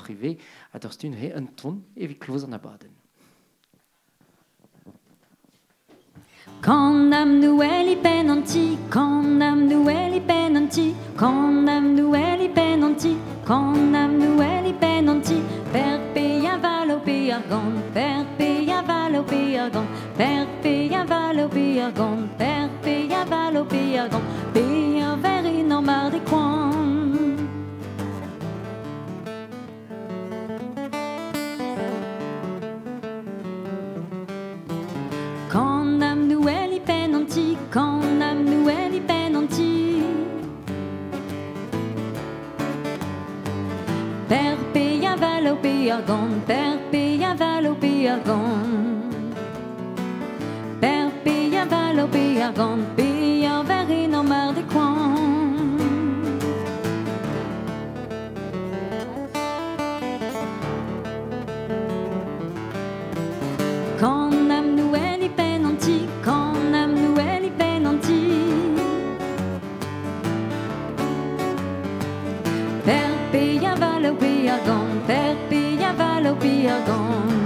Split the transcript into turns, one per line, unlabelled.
privé. À Torstun, he un ton, et vi close en abaden.
Quand nam Noël y penanti, quand nam Noël y penanti, quand nam Noël y penanti, quand nam Noël y penanti, perpea valo peargon, perpea valo peargon, perpea valo peargon, perpea valo peargon, pear veri no mar de coin. Quand nam Noël y penanti, quand nam Noël y penanti, perpea valo peargon, perpea valo peargon, perpea valo peargon, pear veri no mar de coin. Quand nam Noël y penanti, quand nam Noël y penanti, perpea valo peargon, perpea valo peargon,